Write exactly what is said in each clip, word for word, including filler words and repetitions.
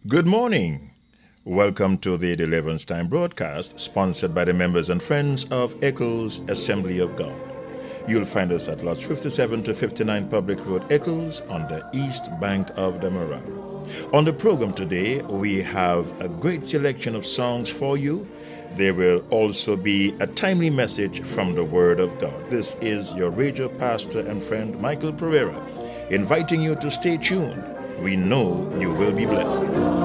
Good morning. Welcome to the Deliverance Time broadcast, sponsored by the members and friends of Eccles Assembly of God. You'll find us at lots fifty-seven to fifty-nine Public Road, Eccles, on the east bank of the Murray. On the program today, we have a great selection of songs for you. There will also be a timely message from the Word of God. This is your radio pastor and friend, Michael Pereira, inviting you to stay tuned. We know you will be blessed.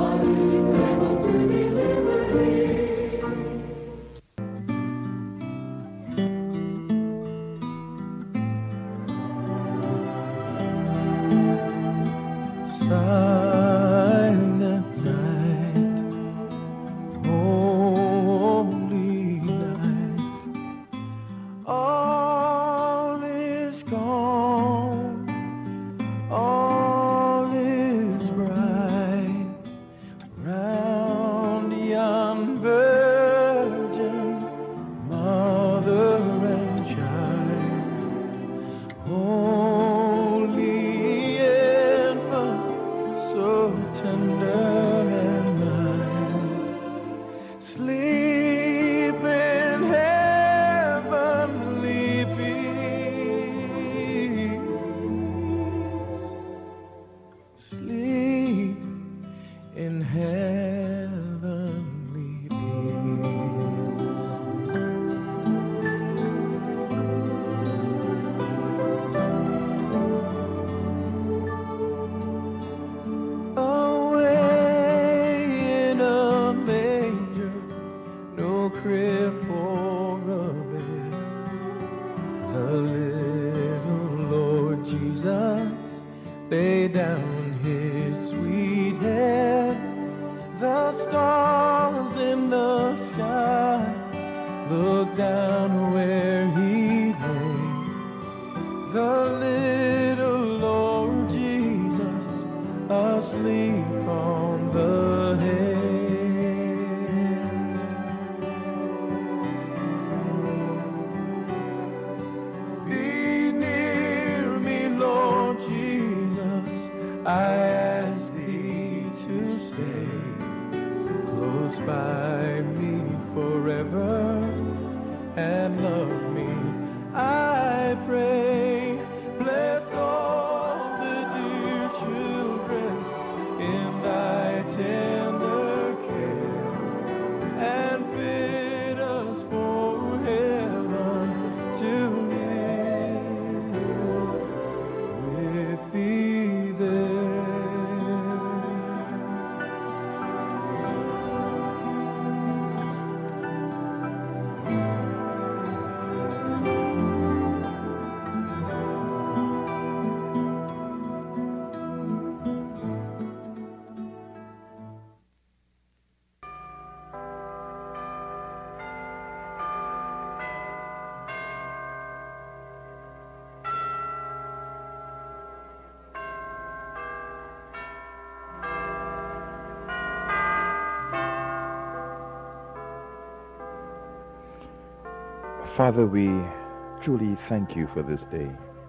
Father, we truly thank you for this day.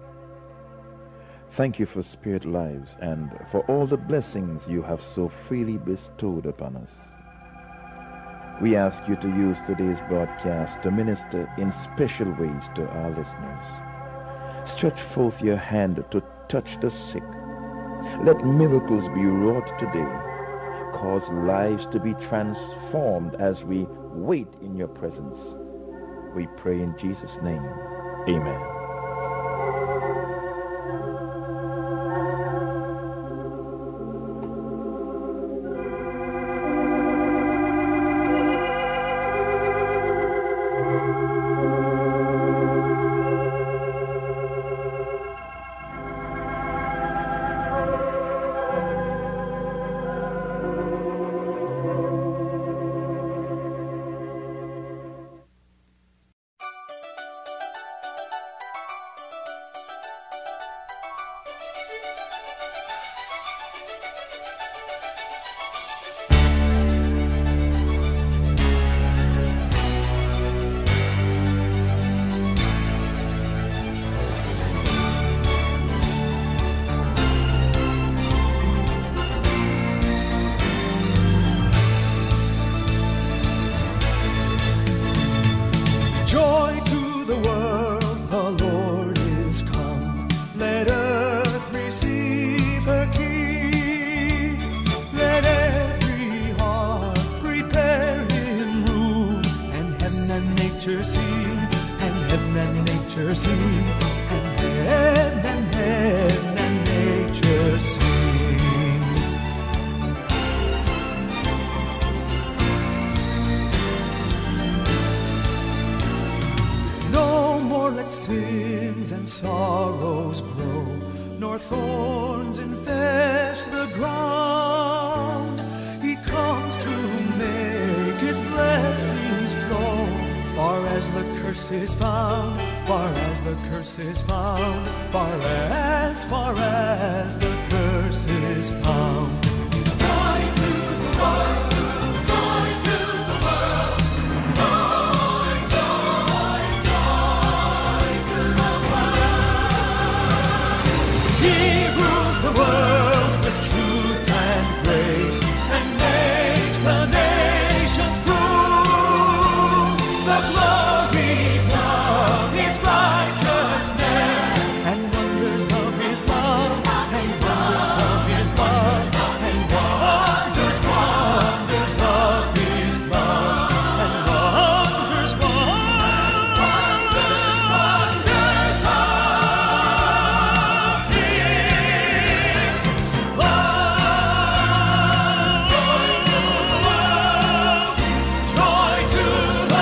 Thank you for spirit lives and for all the blessings you have so freely bestowed upon us. We ask you to use today's broadcast to minister in special ways to our listeners. Stretch forth your hand to touch the sick. Let miracles be wrought today. Cause lives to be transformed as we wait in your presence. We pray in Jesus' name. Amen. nature sing, and heaven and nature sing, and heaven and heaven and nature sing. No more let sins and sorrows grow, nor thorns infest the ground. He comes to make his blessings flow, far as the curse is found, far as the curse is found, far as, far as the curse is found. Joy to the world, joy to the world, joy, joy, joy to the world. He rules the world with truth and grace, and makes the nations prove the glories of his righteousness, and wonders of his love, and wonders of his love, and wonders, wonders of his love, and wonders, wonders, wonders of his love. Joy to the world, joy to the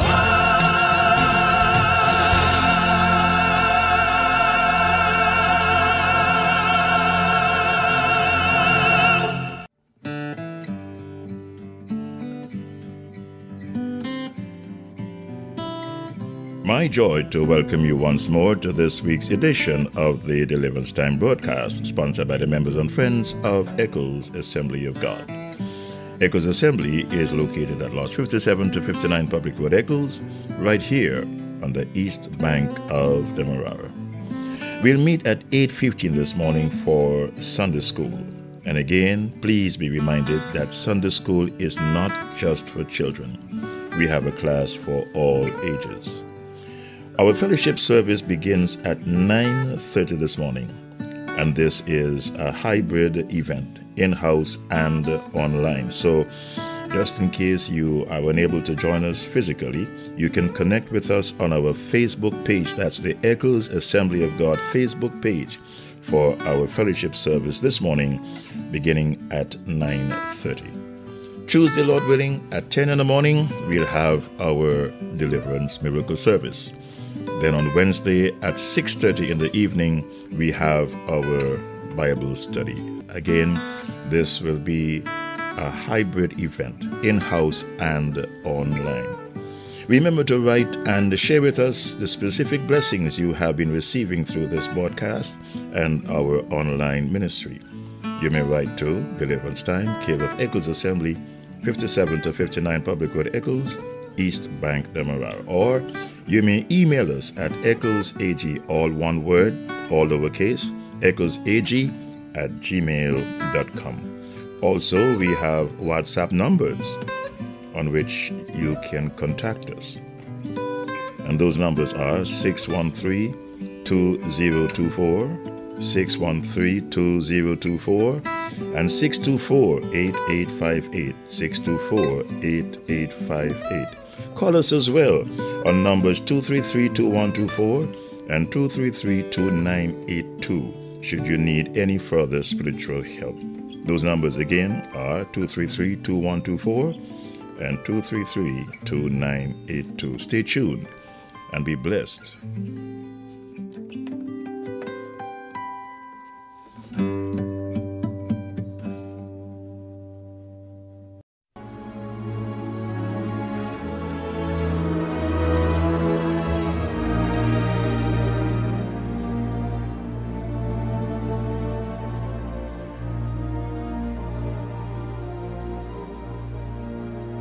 My joy to welcome you once more to this week's edition of the Deliverance Time broadcast, sponsored by the members and friends of Eccles Assembly of God. Eccles Assembly is located at Lots fifty-seven to fifty-nine Public Road, Eccles, right here on the east bank of the Marara. We'll meet at eight fifteen this morning for Sunday School. And again, please be reminded that Sunday School is not just for children. We have a class for all ages. Our fellowship service begins at nine thirty this morning, and this is a hybrid event, in-house and online. So just in case you are unable to join us physically, you can connect with us on our Facebook page. That's the Eccles Assembly of God Facebook page for our fellowship service this morning, beginning at nine thirty. Tuesday, Lord willing, at ten in the morning, we'll have our Deliverance Miracle Service. Then on Wednesday at six thirty in the evening, we have our Bible study. Again, this will be a hybrid event, in-house and online. Remember to write and share with us the specific blessings you have been receiving through this broadcast and our online ministry. You may write to Deliverance Time, Care of Eccles Assembly, fifty-seven to fifty-nine Public Road, Eccles, East Bank, Demerara. Or you may email us at ecklesag, all one word, all lowercase, ecklesag at gmail dot com. Also, we have WhatsApp numbers on which you can contact us. And those numbers are six one three, two zero two four, six one three, two zero two four, and six two four, eight eight five eight, six two four, eight eight five eight. Call us as well on numbers two three three, two one two four and two three three, two nine eight two should you need any further spiritual help. Those numbers again are two three three, two one two four and two three three, two nine eight two. Stay tuned and be blessed.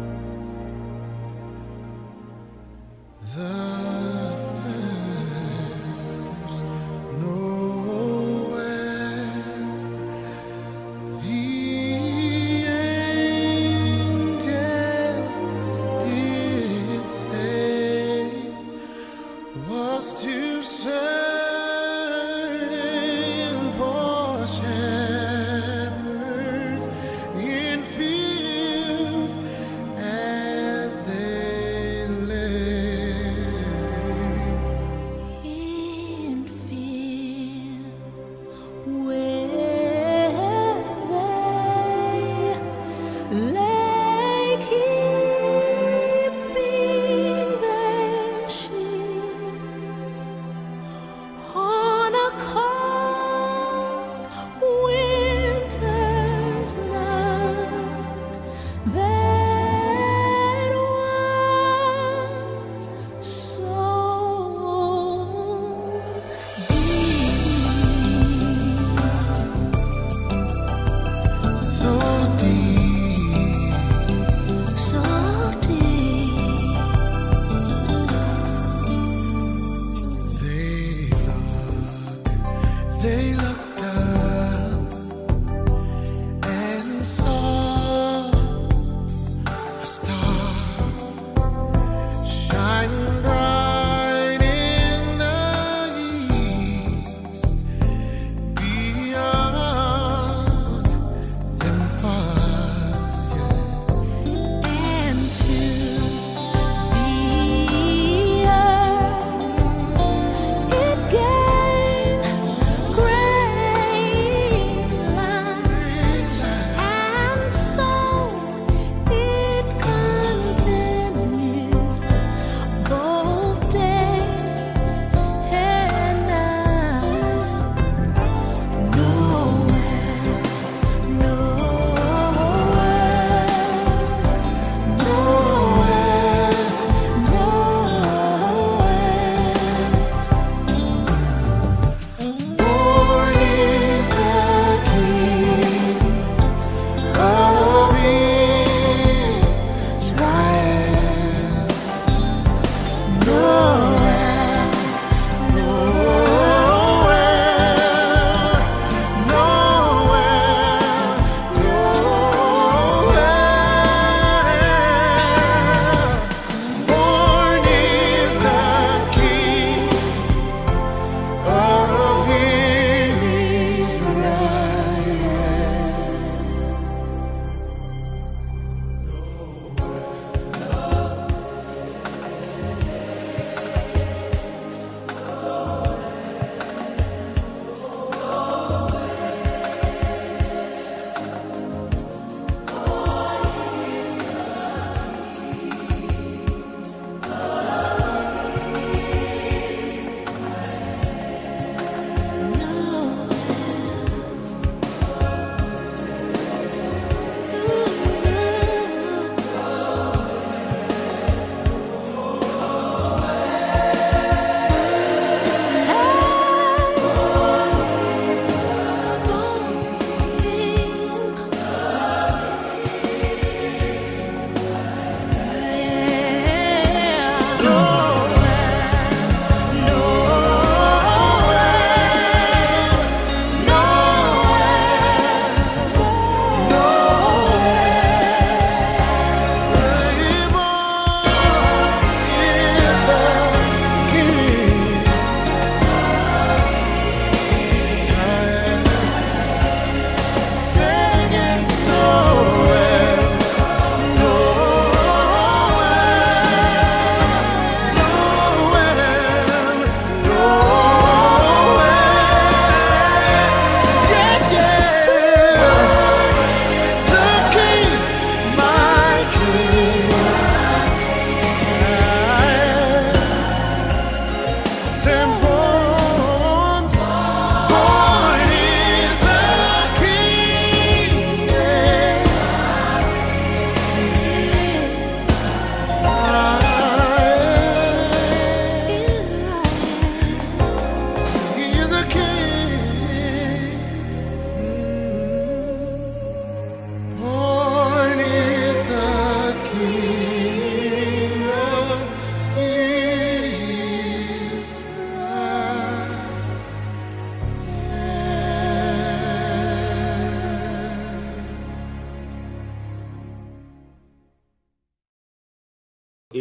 The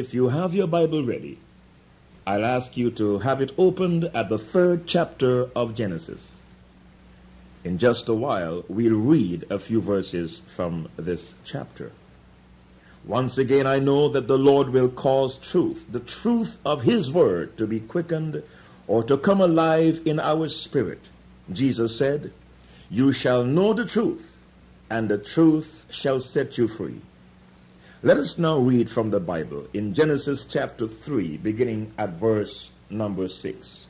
if you have your Bible ready, I'll ask you to have it opened at the third chapter of Genesis. In just a while, we'll read a few verses from this chapter. Once again, I know that the Lord will cause truth, the truth of His word, to be quickened or to come alive in our spirit. Jesus said, "You shall know the truth, and the truth shall set you free." Let us now read from the Bible in Genesis chapter three, beginning at verse number six.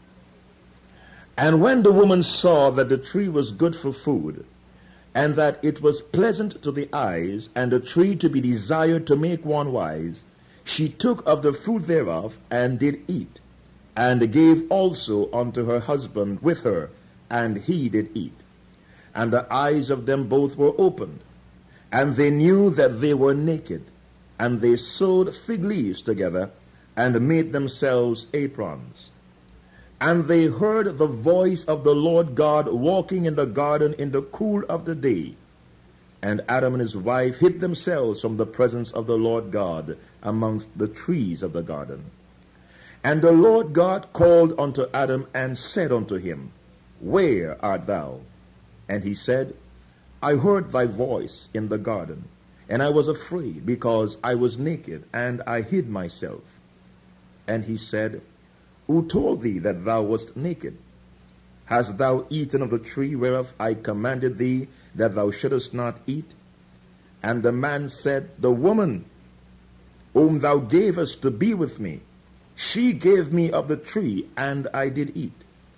"And when the woman saw that the tree was good for food, and that it was pleasant to the eyes, and a tree to be desired to make one wise, she took of the fruit thereof, and did eat, and gave also unto her husband with her, and he did eat. And the eyes of them both were opened, and they knew that they were naked, and they sewed fig leaves together, and made themselves aprons. And they heard the voice of the Lord God walking in the garden in the cool of the day. And Adam and his wife hid themselves from the presence of the Lord God amongst the trees of the garden. And the Lord God called unto Adam and said unto him, Where art thou? And he said, I heard thy voice in the garden, and I was afraid, because I was naked, and I hid myself. And he said, Who told thee that thou wast naked? Hast thou eaten of the tree whereof I commanded thee that thou shouldest not eat? And the man said, The woman whom thou gavest to be with me, she gave me of the tree, and I did eat.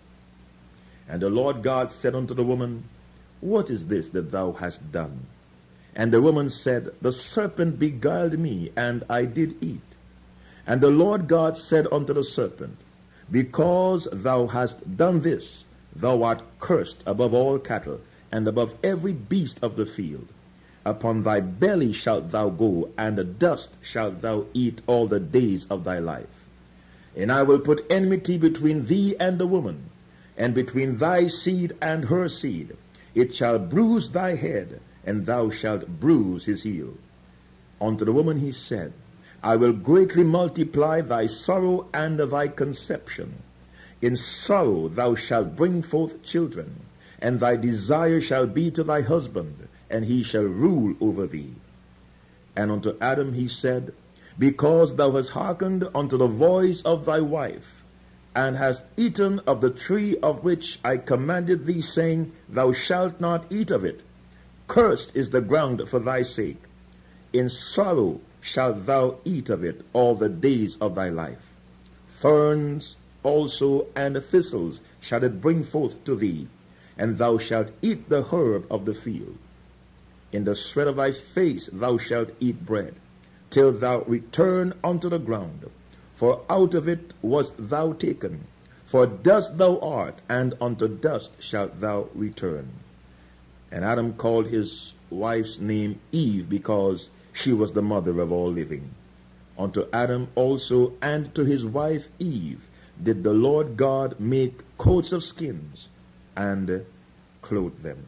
And the Lord God said unto the woman, What is this that thou hast done? And the woman said, The serpent beguiled me, and I did eat. And the Lord God said unto the serpent, Because thou hast done this, thou art cursed above all cattle, and above every beast of the field. Upon thy belly shalt thou go, and dust shalt thou eat all the days of thy life. And I will put enmity between thee and the woman, and between thy seed and her seed. It shall bruise thy head, and thou shalt bruise his heel. Unto the woman he said, I will greatly multiply thy sorrow and thy conception. In sorrow thou shalt bring forth children, and thy desire shall be to thy husband, and he shall rule over thee. And unto Adam he said, Because thou hast hearkened unto the voice of thy wife, and hast eaten of the tree of which I commanded thee, saying, Thou shalt not eat of it. Cursed is the ground for thy sake. In sorrow shalt thou eat of it all the days of thy life. Ferns also and thistles shall it bring forth to thee, and thou shalt eat the herb of the field. In the sweat of thy face thou shalt eat bread, till thou return unto the ground. For out of it wast thou taken. For dust thou art, and unto dust shalt thou return. And Adam called his wife's name Eve, because she was the mother of all living. Unto Adam also and to his wife Eve did the Lord God make coats of skins, and clothe them.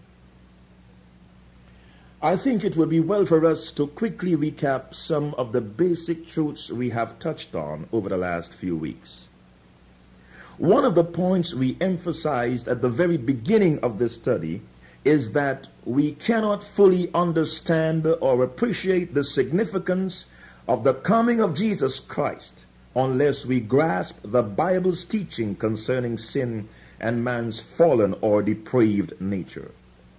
I think it would be well for us to quickly recap some of the basic truths we have touched on over the last few weeks. One of the points we emphasized at the very beginning of this study is that we cannot fully understand or appreciate the significance of the coming of Jesus Christ unless we grasp the Bible's teaching concerning sin and man's fallen or depraved nature.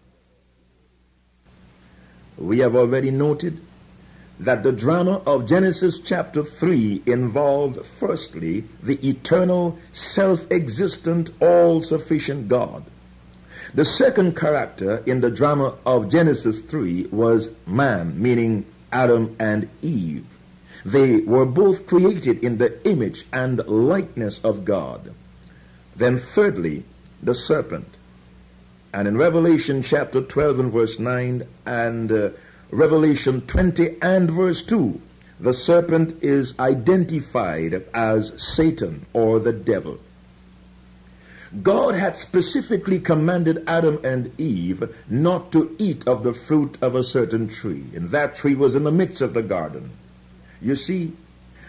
We have already noted that the drama of Genesis chapter three involved, firstly, the eternal, self-existent, all-sufficient God. The second character in the drama of Genesis three was man, meaning Adam and Eve. They were both created in the image and likeness of God. Then thirdly, the serpent. And in Revelation chapter twelve and verse nine and uh, Revelation twenty and verse two, the serpent is identified as Satan or the devil. God had specifically commanded Adam and Eve not to eat of the fruit of a certain tree, and that tree was in the midst of the garden. You see,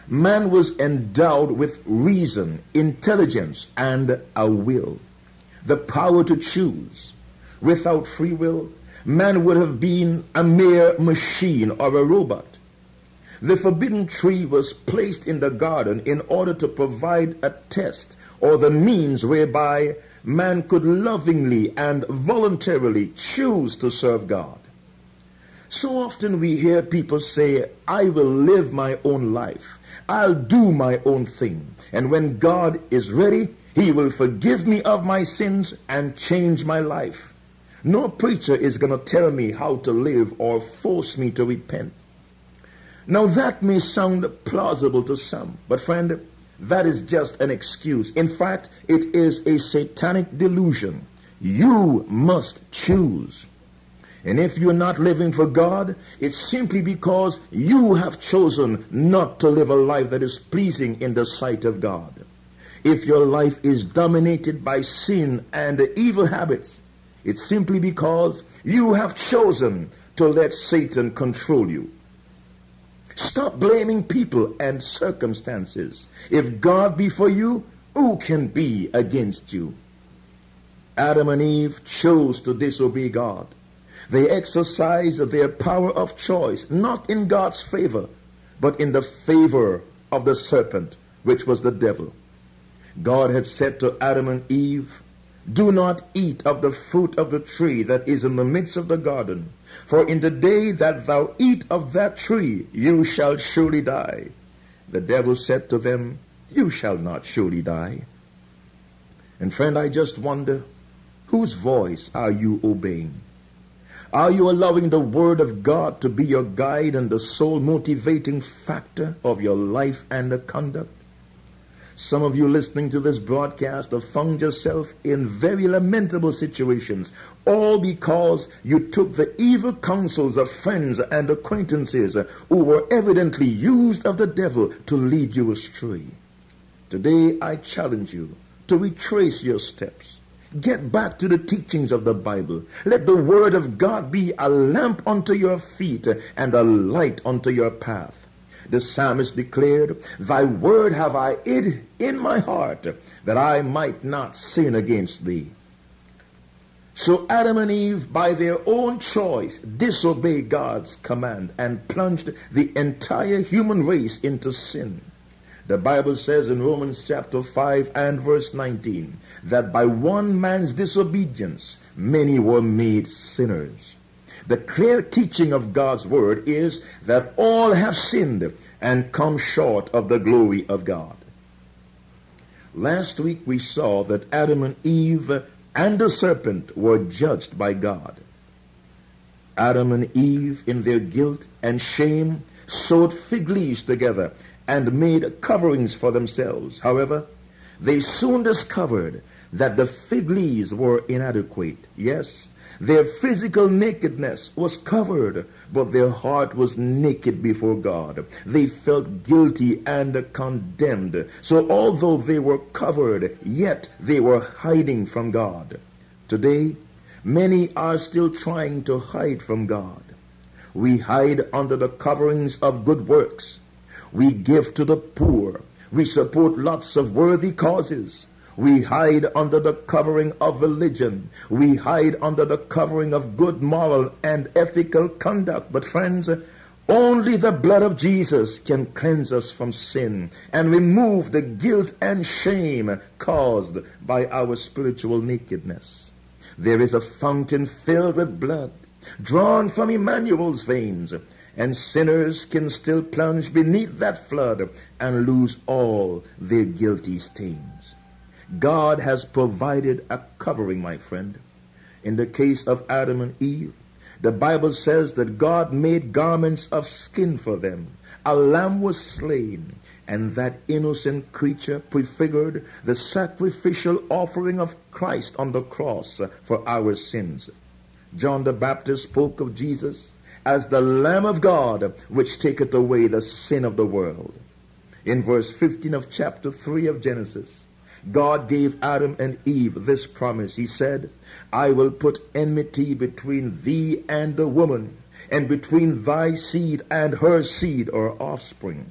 man was endowed with reason, intelligence, and a will, the power to choose. Without free will, man would have been a mere machine or a robot. The forbidden tree was placed in the garden in order to provide a test or the means whereby man could lovingly and voluntarily choose to serve God. So often we hear people say, I will live my own life. I'll do my own thing. And when God is ready, he will forgive me of my sins and change my life. No preacher is going to tell me how to live or force me to repent. Now that may sound plausible to some, but friend, that is just an excuse. In fact, it is a satanic delusion. You must choose. And if you're not living for God, it's simply because you have chosen not to live a life that is pleasing in the sight of God. If your life is dominated by sin and evil habits, it's simply because you have chosen to let Satan control you. Stop blaming people and circumstances. If God be for you, who can be against you? Adam and Eve chose to disobey God. They exercised their power of choice, not in God's favor, but in the favor of the serpent, which was the devil. God had said to Adam and Eve, do not eat of the fruit of the tree that is in the midst of the garden, for in the day that thou eat of that tree, you shall surely die. The devil said to them, you shall not surely die. And friend, I just wonder, whose voice are you obeying? Are you allowing the Word of God to be your guide and the sole motivating factor of your life and conduct? Some of you listening to this broadcast have found yourself in very lamentable situations, all because you took the evil counsels of friends and acquaintances who were evidently used of the devil to lead you astray. Today I challenge you to retrace your steps. Get back to the teachings of the Bible. Let the Word of God be a lamp unto your feet and a light unto your path. The psalmist declared, thy word have I hid in my heart, that I might not sin against thee. So Adam and Eve, by their own choice, disobeyed God's command and plunged the entire human race into sin. The Bible says in Romans chapter five and verse nineteen, that by one man's disobedience, many were made sinners. The clear teaching of God's word is that all have sinned and come short of the glory of God. Last week we saw that Adam and Eve and the serpent were judged by God. Adam and Eve, in their guilt and shame, sewed fig leaves together and made coverings for themselves. However, they soon discovered that the fig leaves were inadequate. Yes, their physical nakedness was covered, but their heart was naked before God. They felt guilty and condemned. So although they were covered, yet they were hiding from God. Today, many are still trying to hide from God. We hide under the coverings of good works. We give to the poor. We support lots of worthy causes. We hide under the covering of religion. We hide under the covering of good moral and ethical conduct. But friends, only the blood of Jesus can cleanse us from sin and remove the guilt and shame caused by our spiritual nakedness. There is a fountain filled with blood, drawn from Emmanuel's veins, and sinners can still plunge beneath that flood and lose all their guilty stains. God has provided a covering, my friend. In the case of Adam and Eve, the Bible says that God made garments of skin for them. A lamb was slain, and that innocent creature prefigured the sacrificial offering of Christ on the cross for our sins. John the Baptist spoke of Jesus as the Lamb of God, which taketh away the sin of the world. In verse fifteen of chapter three of Genesis, God gave Adam and Eve this promise. He said, I will put enmity between thee and the woman, and between thy seed and her seed or offspring.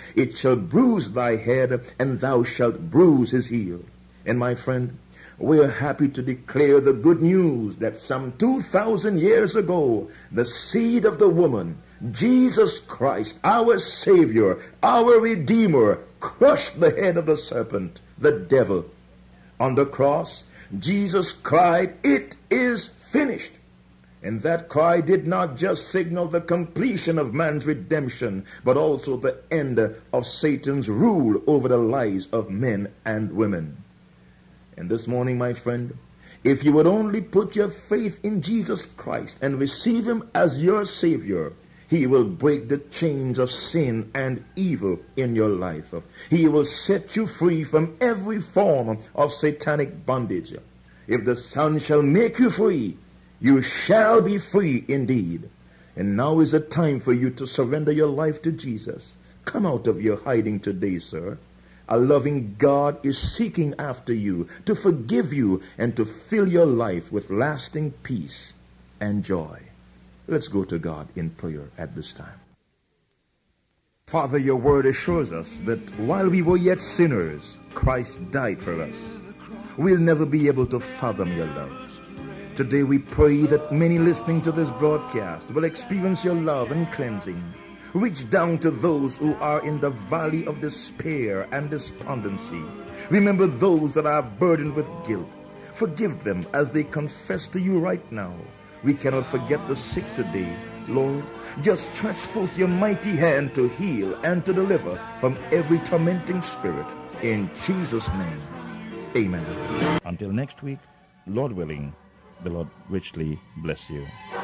It shall bruise thy head, and thou shalt bruise his heel. And my friend, we are happy to declare the good news that some two thousand years ago, the seed of the woman, Jesus Christ, our Savior, our Redeemer, crushed the head of the serpent, the devil. On the cross, Jesus cried, "It is finished." And that cry did not just signal the completion of man's redemption, but also the end of Satan's rule over the lives of men and women. And this morning, my friend, if you would only put your faith in Jesus Christ and receive him as your Savior, he will break the chains of sin and evil in your life. He will set you free from every form of satanic bondage. If the Son shall make you free, you shall be free indeed. And now is the time for you to surrender your life to Jesus. Come out of your hiding today, sir. A loving God is seeking after you to forgive you and to fill your life with lasting peace and joy. Let's go to God in prayer at this time. Father, your word assures us that while we were yet sinners, Christ died for us. We'll never be able to fathom your love. Today we pray that many listening to this broadcast will experience your love and cleansing. Reach down to those who are in the valley of despair and despondency. Remember those that are burdened with guilt. Forgive them as they confess to you right now. We cannot forget the sick today. Lord, just stretch forth your mighty hand to heal and to deliver from every tormenting spirit. In Jesus' name, amen. Until next week, Lord willing, the Lord richly bless you.